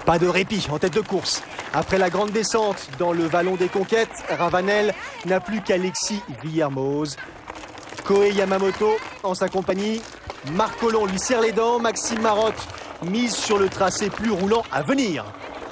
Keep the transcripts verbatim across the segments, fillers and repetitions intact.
Pas de répit en tête de course. Après la grande descente dans le vallon des conquêtes, Ravanel n'a plus qu'Alexis Villermoz. Kohei Yamamoto en sa compagnie. Marc Collon lui serre les dents. Maxime Marotte mise sur le tracé plus roulant à venir.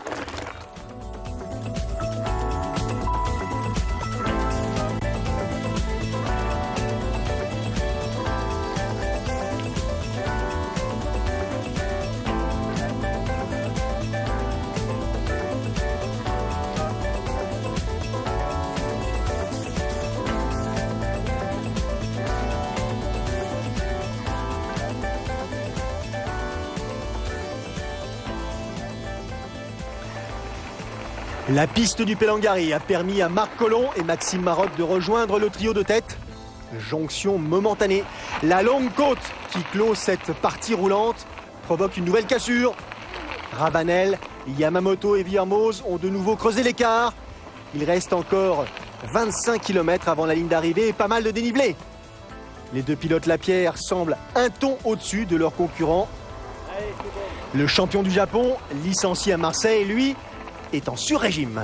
La piste du Pelangari a permis à Marc Collon et Maxime Marotte de rejoindre le trio de tête. Jonction momentanée. La longue côte qui clôt cette partie roulante provoque une nouvelle cassure. Ravanel, Yamamoto et Villermoz ont de nouveau creusé l'écart. Il reste encore vingt-cinq kilomètres avant la ligne d'arrivée et pas mal de dénivelé. Les deux pilotes Lapierre semblent un ton au-dessus de leurs concurrents. Le champion du Japon, licencié à Marseille, lui, est en sur-régime.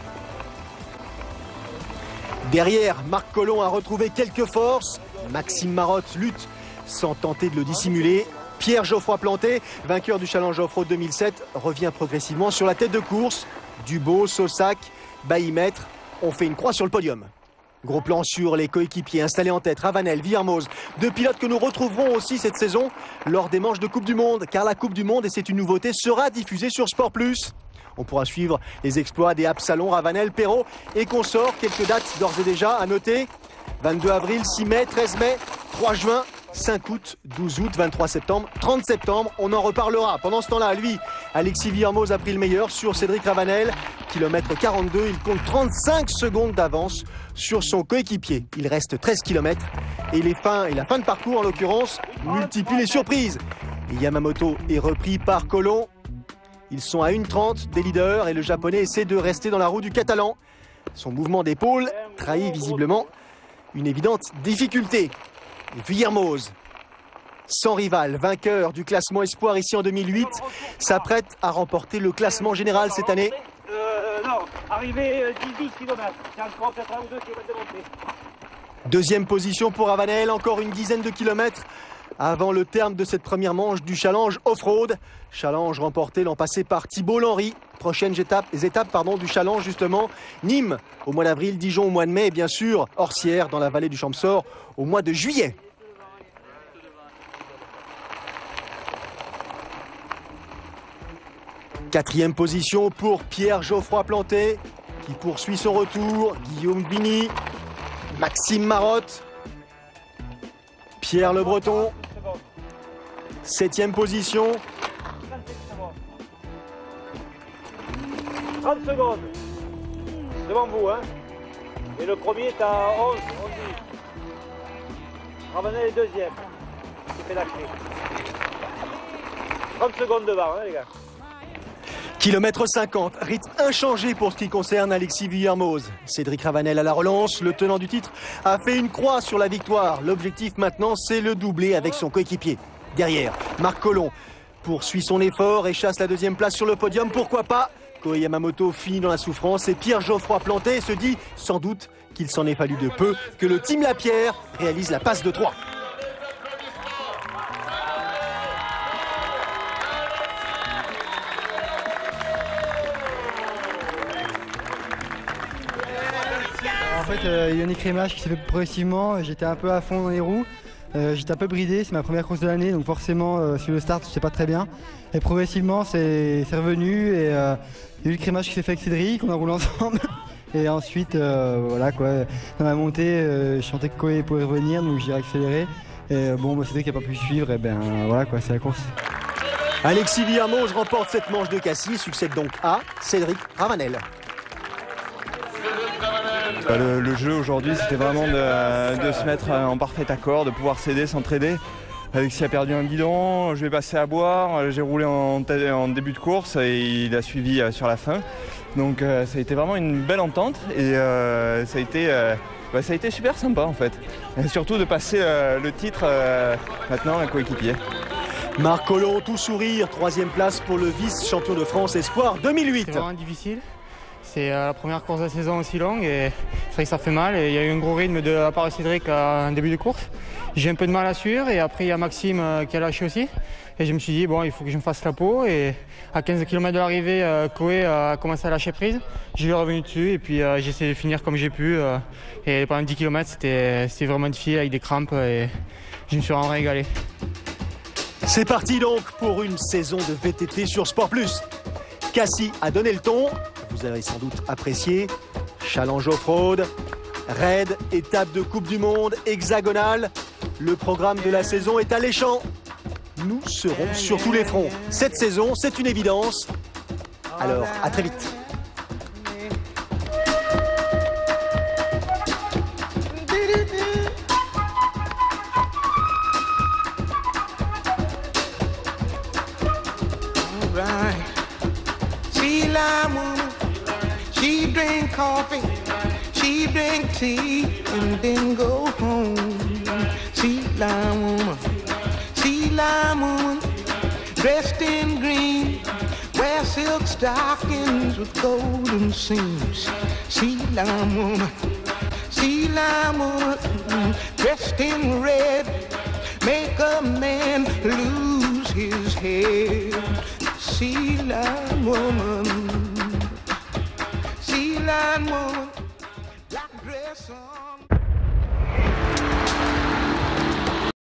Derrière, Marc Collon a retrouvé quelques forces. Maxime Marotte lutte sans tenter de le dissimuler. Pierre Geoffroy Planté, vainqueur du Challenge Off-Road deux mille sept, revient progressivement sur la tête de course. Dubo, Saussac, Bailly-Maître ont fait une croix sur le podium. Gros plan sur les coéquipiers installés en tête, Ravanel, Villermoz, deux pilotes que nous retrouverons aussi cette saison lors des manches de Coupe du Monde, car la Coupe du Monde, et c'est une nouveauté, sera diffusée sur Sport plus. On pourra suivre les exploits des Absalon, Ravanel, Perrault et consorts. Quelques dates d'ores et déjà à noter. vingt-deux avril, six mai, treize mai, trois juin, cinq août, douze août, vingt-trois septembre, trente septembre. On en reparlera. Pendant ce temps-là, lui, Alexis Villermoz a pris le meilleur sur Cédric Ravanel. Kilomètre quarante-deux, il compte trente-cinq secondes d'avance sur son coéquipier. Il reste treize kilomètres et, les fins, et la fin de parcours, en l'occurrence, multiplie les surprises. Et Yamamoto est repris par Collon. Ils sont à une trente des leaders et le japonais essaie de rester dans la roue du catalan. Son mouvement d'épaule trahit visiblement une évidente difficulté. Villermoz, sans rival, vainqueur du classement Espoir ici en deux mille huit, s'apprête à remporter le classement général cette année. Euh, non, arrivé dix douze kilomètres, quatre-vingt-deux kilomètres de montée. Deuxième position pour Ravanel, encore une dizaine de kilomètres avant le terme de cette première manche du Challenge Off-Road. Challenge remporté l'an passé par Thibault Lenry. Prochaines étapes, les étapes pardon, du Challenge justement. Nîmes au mois d'avril, Dijon au mois de mai et bien sûr Orsières dans la vallée du Champsaur au mois de juillet. Quatrième position pour Pierre Geoffroy Planté qui poursuit son retour. Guillaume Vigny, Maxime Marotte, Pierre Le Breton. Septième position. trente secondes devant vous, hein. Et le premier est à onze, onze. Ravanel est deuxième. Il fait la clé. trente secondes devant, hein, les gars. Kilomètre cinquante, rythme inchangé pour ce qui concerne Alexis Villermoz. Cédric Ravanel à la relance, le tenant du titre a fait une croix sur la victoire. L'objectif maintenant, c'est le doubler avec son coéquipier. Derrière, Marc Collon poursuit son effort et chasse la deuxième place sur le podium. Pourquoi pas? Kohei Yamamoto finit dans la souffrance et Pierre Geoffroy Planté se dit sans doute qu'il s'en est fallu de peu que le team Lapierre réalise la passe de trois. En fait, euh, il y a un écrémage qui s'est fait progressivement. J'étais un peu à fond dans les roues. Euh, J'étais un peu bridé, c'est ma première course de l'année, donc forcément euh, sur le start je sais pas très bien. Et progressivement c'est revenu et euh, il y a eu le crémage qui s'est fait avec Cédric, on a roulé ensemble. Et ensuite euh, voilà quoi, dans la montée euh, je sentais que Kohei pouvait revenir donc j'ai accéléré. Et euh, bon bah, Cédric n'a pas pu suivre et ben euh, voilà quoi, c'est la course. Alexis Villermoz remporte cette manche de Cassis, succède donc à Cédric Ravanel. Le, le jeu aujourd'hui c'était vraiment de, de se mettre en parfait accord, de pouvoir s'aider, s'entraider. Alexis a perdu un guidon, je vais passer à boire, j'ai roulé en, en début de course et il a suivi sur la fin. Donc euh, ça a été vraiment une belle entente et euh, ça, a été, euh, bah, ça a été super sympa en fait. Et surtout de passer euh, le titre euh, maintenant à un coéquipier. Marc Collomb, tout sourire, troisième place pour le vice-champion de France Espoir deux mille huit. C'est vraiment difficile. C'est la première course de la saison aussi longue et c'est vrai que ça fait mal. Et il y a eu un gros rythme de la part de Cédric en début de course. J'ai un peu de mal à suivre et après il y a Maxime qui a lâché aussi. Et je me suis dit bon, il faut que je me fasse la peau. Et à quinze kilomètres de l'arrivée, Koé a commencé à lâcher prise. Je lui ai revenu dessus et puis euh, j'ai essayé de finir comme j'ai pu. Euh, et pendant dix kilomètres, c'était vraiment difficile avec des crampes et je me suis vraiment régalé. C'est parti donc pour une saison de V T T sur Sport Plus. Cassie a donné le ton, vous avez sans doute apprécié. Challenge off-road, raid, étape de Coupe du Monde, hexagonale. Le programme de la saison est alléchant. Nous serons sur tous les fronts. Cette saison, c'est une évidence. Alors, à très vite. She drink coffee, she drink tea, and then go home. Sea lime woman, sea lime woman, dressed in green, wear silk stockings with golden seams. Sea lime woman, sea lime woman, dressed in red, make a man lose his head. Sea lime woman, sea lime woman, black dress on.